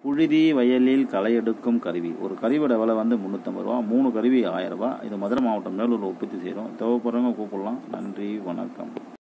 புழுதி வயலில் களை எடுக்கும் கருவி. ஒரு கருவியோட விலை வந்து 350 ரூபா. 3 கருவி 1000 ரூபா. இது மதுரை மாவட்டம் மேலூர் உற்பத்தி செய்கிறோம். தேவைப்படுறவங்க கூப்பிடலாம். நன்றி, வணக்கம்.